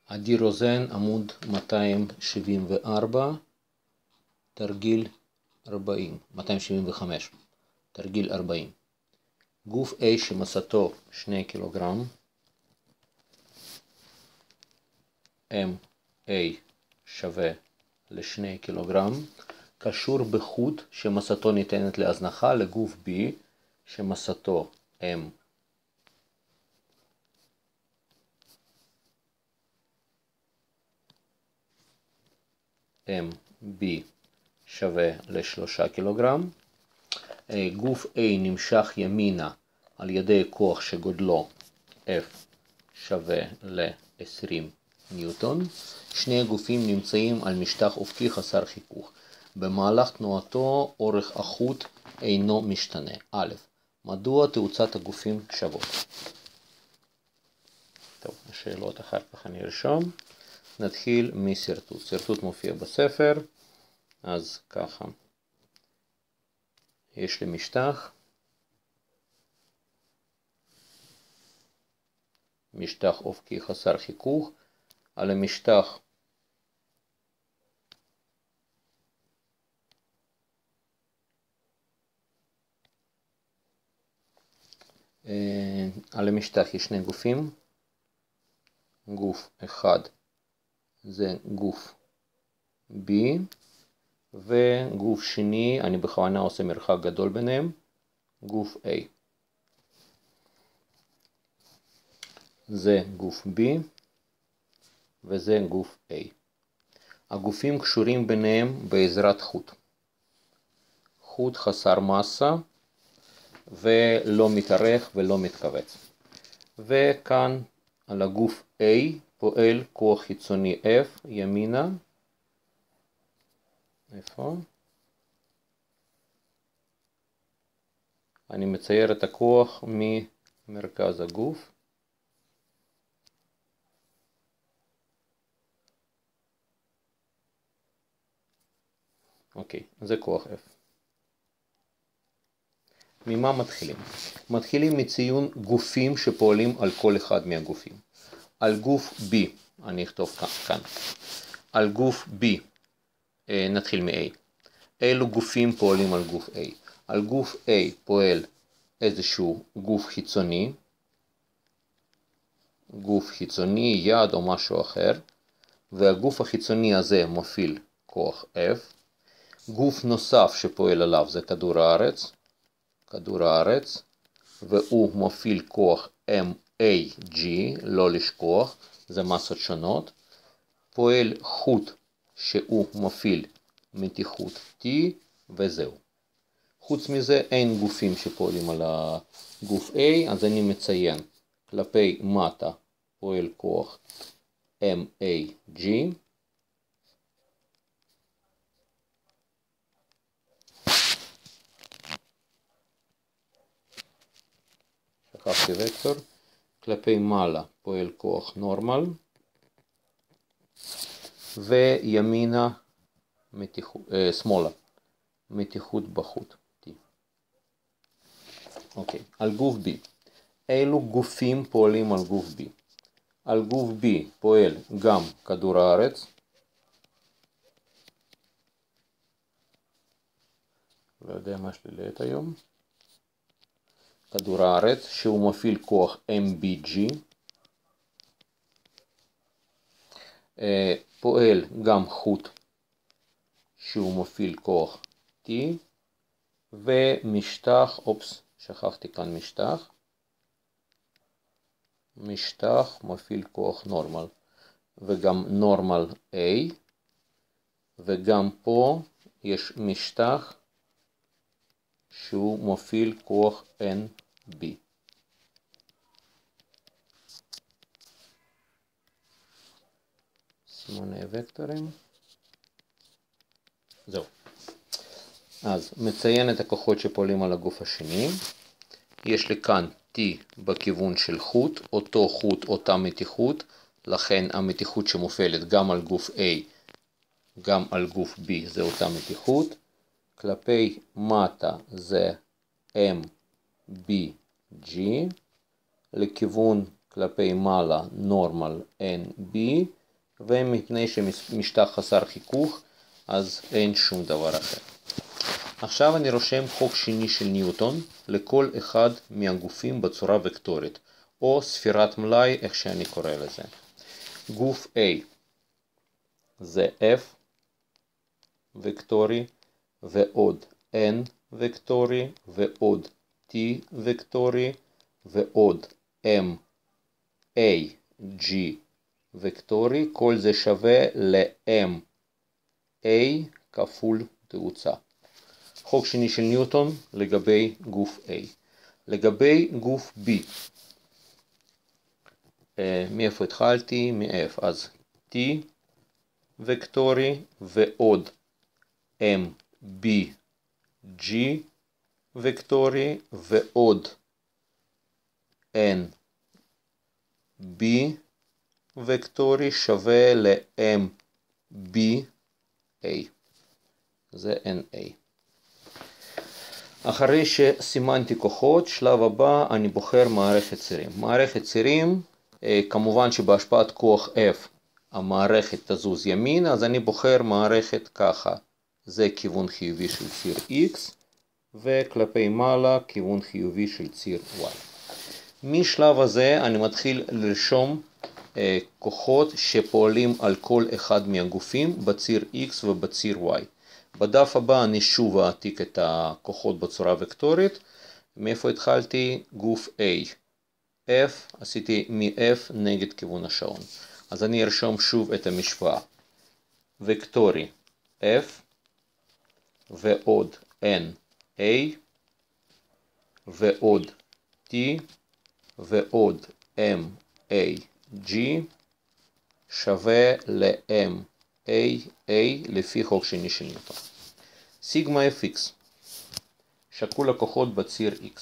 עדי רוזן, עמוד 274, תרגיל 40, 275, תרגיל 40. גוף A שמסתו 2 קילוגרם, MA שווה ל2 קילוגרם, קשור בחוט שמסתו ניתנת להזנחה לגוף B שמסתו MB שווה ל3 קילוגרם. גוף A נמשך ימינה על ידי כוח שגודלו F שווה ל20 ניוטון. שני הגופים נמצאים על משטח אופקי חסר חיכוך. במהלך תנועתו אורך החוט אינו משתנה. א', מדוע תאוצת הגופים שוות? טוב, השאלות אחר כך אני ארשום. נתחיל מסרטוט. סרטוט מופיע בספר, אז ככה. יש לי משטח. משטח אופקי חסר חיכוך. על המשטח יש שני גופים. גוף אחד זה גוף B, וגוף שני, אני בכוונה עושה מרחק גדול ביניהם, גוף A. זה גוף B וזה גוף A. הגופים קשורים ביניהם בעזרת חוט. חוט חסר מסה ולא מתארך ולא מתכווץ. וכאן על הגוף A פועל כוח חיצוני F ימינה. איפה? אני מצייר את הכוח ממרכז הגוף. אוקיי, זה כוח F. ממה מתחילים? מתחילים מציון גופים שפועלים על כל אחד מהגופים. על גוף B, אני אכתוב כאן. על גוף B, נתחיל מ-A. אילו גופים פועלים על גוף A? על גוף A פועל איזשהו גוף חיצוני. גוף חיצוני, יד או משהו אחר. והגוף החיצוני הזה מפעיל כוח F. גוף נוסף שפועל עליו זה כדור הארץ. כדור הארץ. והוא מפעיל כוח MAG, לא לשכוח, זה מסות שונות. פועל חוט שהוא מפעיל מתיחות T, וזהו. חוץ מזה אין גופים שפועלים על הגוף A, אז אני מציין כלפי מטה פועל כוח MAG. שכחתי וקטור. כלפי מעלה פועל כוח נורמל. וימינה שמאלה מתיחות בחוט T. אוקיי, על גוף B. אילו גופים פועלים על גוף B? על גוף B פועל גם כדור הארץ. לא יודע מה שלי לעת היום. כדור הארץ שהוא מפעיל כוח MBG. פועל גם חוט שהוא מפעיל כוח T, ומשטח, שכחתי כאן משטח. משטח מפעיל כוח נורמל, וגם נורמל A, וגם פה יש משטח שהוא מפעיל כוח NB. סימני וקטורים. זהו. אז מציין את הכוחות שפועלים על הגוף השני. יש לי כאן T בכיוון של חוט, אותו חוט, אותה מתיחות, לכן המתיחות שמופעלת גם על גוף A, גם על גוף B זה אותה מתיחות. כלפי מטה זה MBG, לכיוון כלפי מעלה נורמל NB, ומפני שמשטח חסר חיכוך אז אין שום דבר אחר. עכשיו אני רושם חוק שני של ניוטון לכל אחד מהגופים בצורה וקטורית, או ספירת מלאי, איך שאני קורא לזה. גוף A זה F וקטורי, ועוד N וקטורי, ועוד T וקטורי, ועוד M, A, G וקטורי, כל זה שווה ל-M, A כפול תאוצה. חוק שני של ניוטון לגבי גוף A. לגבי גוף B, מאיפה התחלתי? מ-F, אז T וקטורי ועוד M, B, G וקטורי ועוד N, B וקטורי שווה ל-M, B, A. זה NA. אחרי שסימנתי כוחות, שלב הבא אני בוחר מערכת צירים. מערכת צירים, כמובן שבהשפעת כוח F המערכת תזוז ימין, אז אני בוחר מערכת ככה. זה כיוון חיובי של ציר X, וכלפי מעלה כיוון חיובי של ציר Y. משלב הזה אני מתחיל לרשום כוחות שפועלים על כל אחד מהגופים בציר X ובציר Y. בדף הבא אני שוב אעתיק את הכוחות בצורה וקטורית. מאיפה התחלתי? גוף A. F, עשיתי מ-F נגד כיוון השעון. אז אני ארשום שוב את המשוואה. וקטורי F, ועוד N, A, ועוד T, ועוד M, A, G, שווה ל-M, A לפי חוק שני של ניוטון. סיגמה fx שקול הכוחות בציר x.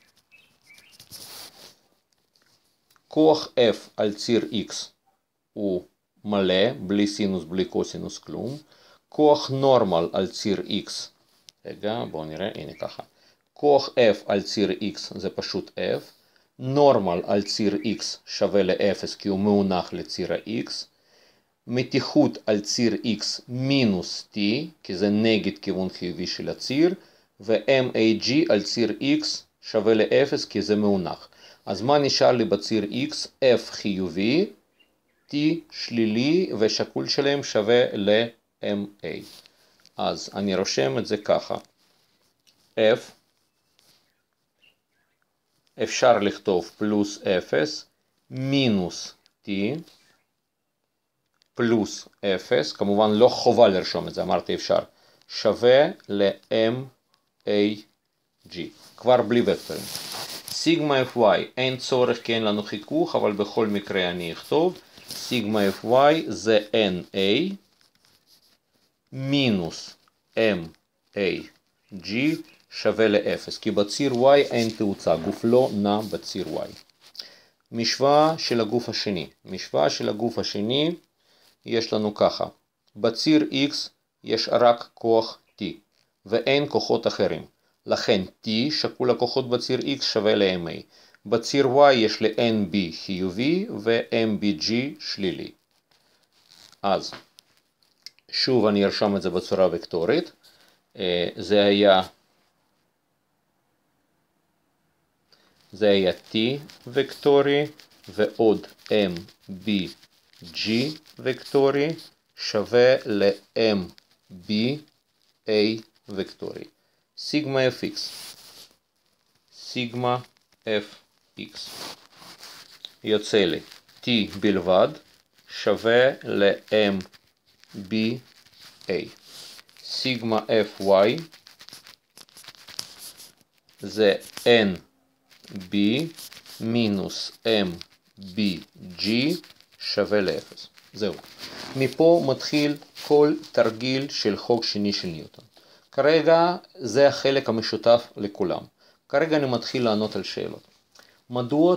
כוח F על ציר x הוא מלא, בלי סינוס, בלי קוסינוס, כלום. כוח נורמל על ציר x, רגע בואו נראה, הנה ככה. כוח F על ציר x זה פשוט F. נורמל על ציר x שווה ל-0 כי הוא מאונח לציר ה-x. מתיחות על ציר x מינוס t, כי זה נגד כיוון חיובי של הציר, ו-MAG על ציר x שווה ל-0 כי זה מאונח. אז מה נשאר לי בציר x? F חיובי, t שלילי, ושקול שלהם שווה ל-MA. אז אני רושם את זה ככה. F אפשר לכתוב פלוס 0 מינוס t פלוס 0, כמובן לא חובה לרשום את זה, אמרתי אפשר, שווה ל-MAG, כבר בלי וקטורים. סיגמה FY, אין צורך כי אין לנו חיכוך, אבל בכל מקרה אני אכתוב, סיגמה FY זה NA מינוס MAG שווה ל-0, כי בציר Y אין תאוצה, גוף לא נע בציר Y. משוואה של הגוף השני. משוואה של הגוף השני יש לנו ככה. בציר X יש רק כוח T, ואין כוחות אחרים. לכן T שקול הכוחות בציר X שווה ל-MA. בציר Y יש ל-NB חיובי ו-MBG שלילי. אז שוב אני ארשום את זה בצורה וקטורית. זה היה T וקטורי ועוד MBG וקטורי שווה ל-MBA וקטורי. סיגמה fx. סיגמה fx יוצא לי T בלבד שווה ל-MBA. סיגמה fy זה NB מינוס MBG שווה ל-0. זהו. מפה מתחיל כל תרגיל של חוק שני של ניוטון. כרגע זה החלק המשותף לכולם. כרגע אני מתחיל לענות על שאלות. מדוע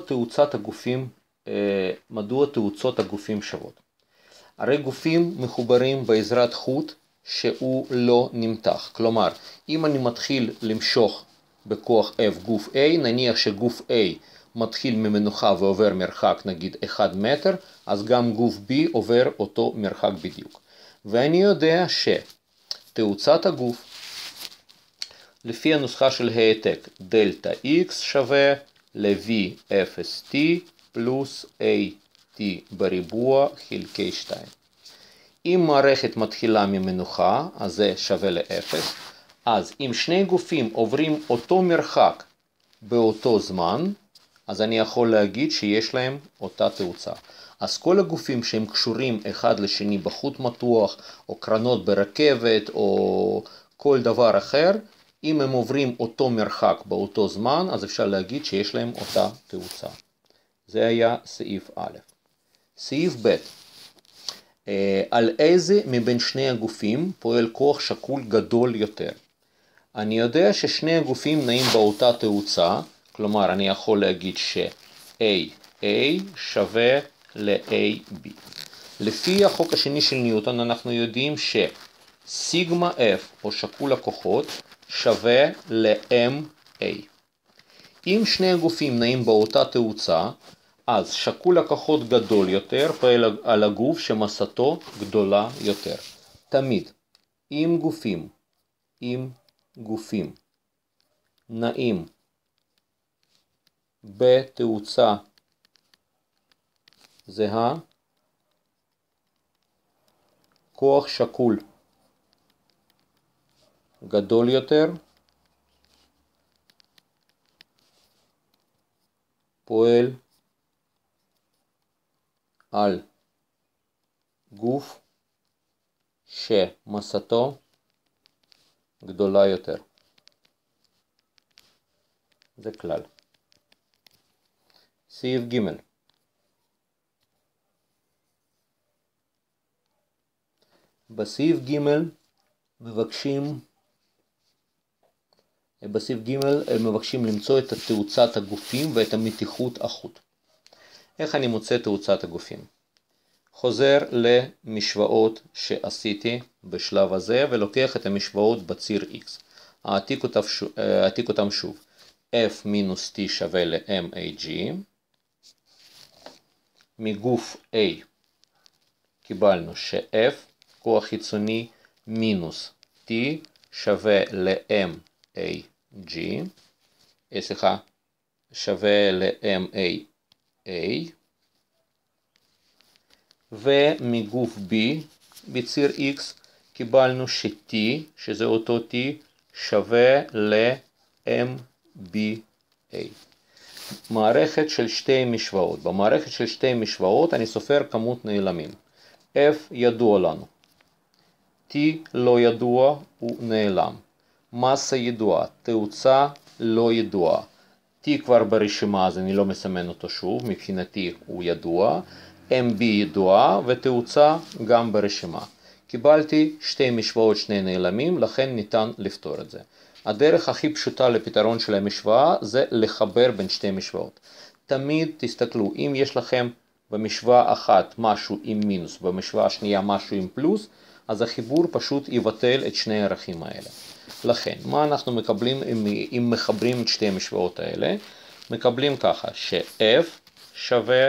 תאוצות הגופים שוות? הרי גופים מחוברים בעזרת חוט שהוא לא נמתח. כלומר, אם אני מתחיל למשוך בכוח F גוף A, נניח שגוף A מתחיל ממנוחה ועובר מרחק נגיד 1 מטר, אז גם גוף B עובר אותו מרחק בדיוק. ואני יודע שתאוצת הגוף, לפי הנוסחה של העתק, דלטה X שווה ל-V0T פלוס AT בריבוע חלקי 2. אם מערכת מתחילה ממנוחה, אז זה שווה ל-0, אז אם שני גופים עוברים אותו מרחק באותו זמן, אז אני יכול להגיד שיש להם אותה תאוצה. אז כל הגופים שהם קשורים אחד לשני בחוט מתוח, או קרנות ברכבת, או כל דבר אחר, אם הם עוברים אותו מרחק באותו זמן, אז אפשר להגיד שיש להם אותה תאוצה. זה היה סעיף א'. סעיף ב'. על איזה מבין שני הגופים פועל כוח שקול גדול יותר? אני יודע ששני הגופים נעים באותה תאוצה, כלומר אני יכול להגיד ש-AA שווה ל-AB. לפי החוק השני של ניוטון אנחנו יודעים שסיגמה F או שקול הכוחות שווה ל-MA. אם שני הגופים נעים באותה תאוצה, אז שקול הכוחות גדול יותר פועל על הגוף שמסתו גדולה יותר. תמיד, אם גופים נעים בתאוצה זהה, כוח שקול גדול יותר פועל על גוף שמסתו גדולה יותר. זה כלל. סעיף ג'. בסעיף ג' מבקשים למצוא את תאוצת הגופים ואת המתיחות החוט. איך אני מוצא תאוצת הגופים? חוזר למשוואות שעשיתי בשלב הזה ולוקח את המשוואות בציר X. העתיק אותם שוב. F מינוס T שווה ל-MAG. מגוף A קיבלנו ש-F, כוח חיצוני מינוס T שווה ל-MAG. שווה ל-MAA. ומגוף B בציר X קיבלנו ש-T, שזה אותו T, שווה ל-MBA. מערכת של שתי משוואות. במערכת של שתי משוואות אני סופר כמות נעלמים. F ידוע לנו. T לא ידוע, הוא נעלם. מסה ידועה, תאוצה לא ידועה. T כבר ברשימה אז אני לא מסמן אותו שוב, מבחינתי הוא ידוע. MB ידועה ותאוצה גם ברשימה. קיבלתי שתי משוואות שני נעלמים, לכן ניתן לפתור את זה. הדרך הכי פשוטה לפתרון של המשוואה זה לחבר בין שתי משוואות. תמיד תסתכלו, אם יש לכם במשוואה אחת משהו עם מינוס, במשוואה השנייה משהו עם פלוס, אז החיבור פשוט יבטל את שני הערכים האלה. לכן, מה אנחנו מקבלים אם מחברים את שתי המשוואות האלה? מקבלים ככה, ש-F שווה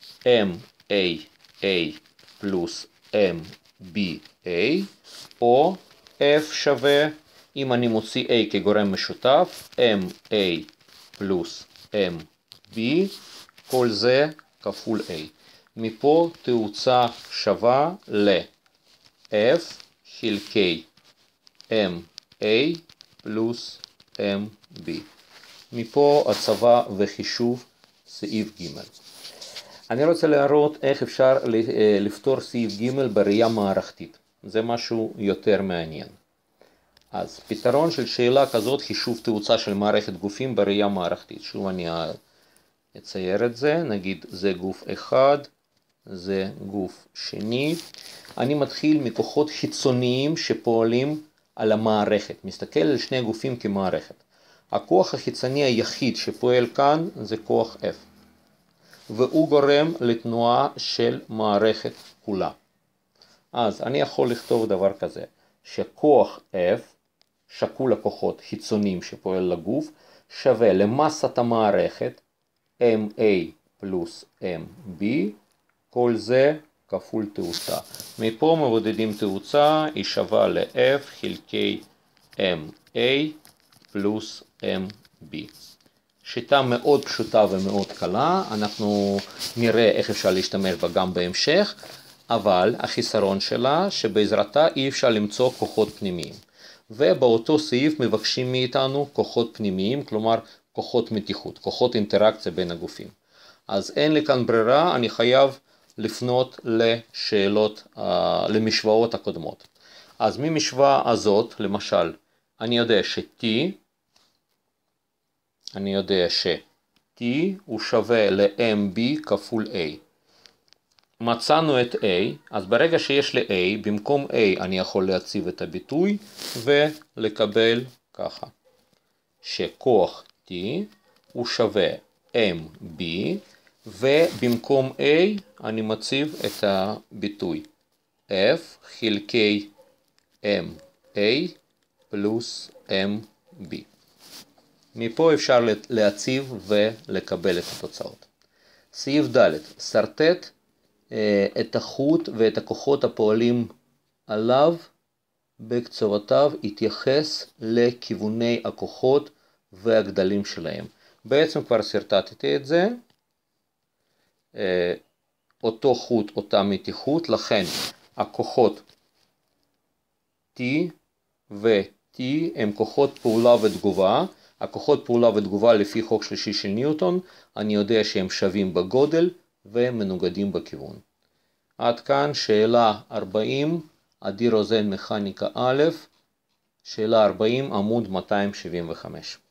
MAA פלוס MBA, או F שווה, אם אני מוציא A כגורם משותף, MA פלוס MB, כל זה כפול A. מפה תאוצה שווה ל-F חלקי MA פלוס MB. מפה הצבה וחישוב סעיף ג'. אני רוצה להראות איך אפשר לפתור סעיף ג' בראייה מערכתית. זה משהו יותר מעניין. אז פתרון של שאלה כזאת, חישוב תאוצה של מערכת גופים בראייה מערכתית. שוב אני אצייר את זה, נגיד זה גוף אחד, זה גוף שני. אני מתחיל מכוחות חיצוניים שפועלים על המערכת, מסתכל על שני גופים כמערכת. הכוח החיצוני היחיד שפועל כאן זה כוח F, והוא גורם לתנועה של מערכת כולה. אז אני יכול לכתוב דבר כזה, שכוח F, שקול הכוחות חיצוניים שפועל לגוף, שווה למסת המערכת, MA פלוס MB, כל זה כפול תאוצה. מפה מבודדים תאוצה, היא שווה ל-F חלקי MA פלוס MB. שיטה מאוד פשוטה ומאוד קלה, אנחנו נראה איך אפשר להשתמש בה גם בהמשך, אבל החיסרון שלה שבעזרתה אי אפשר למצוא כוחות פנימיים. ובאותו סעיף מבקשים מאיתנו כוחות פנימיים, כלומר כוחות מתיחות, כוחות אינטראקציה בין הגופים. אז אין לי כאן ברירה, אני חייב לפנות לשאלות, למשוואות הקודמות. אז ממשוואה הזאת, למשל, אני יודע ש-T הוא שווה ל-MB כפול A. מצאנו את A, אז ברגע שיש ל-A, במקום A אני יכול להציב את הביטוי ולקבל ככה. שכוח T הוא שווה MB, ובמקום A אני מציב את הביטוי F חלקי MA פלוס MB. מפה אפשר להציב ולקבל את התוצאות. סעיף ד', סרטט את החוט ואת הכוחות הפועלים עליו בקצוותיו, התייחס לכיווני הכוחות והגדלים שלהם. בעצם כבר סרטטתי את זה, אותו חוט, אותה מתיחות, לכן הכוחות T ו-T הם כוחות פעולה ותגובה. הכוחות פעולה ותגובה לפי חוק שלישי של ניוטון, אני יודע שהם שווים בגודל ומנוגדים בכיוון. עד כאן שאלה 40, עדי רוזן מכניקה א', שאלה 40 עמוד 275.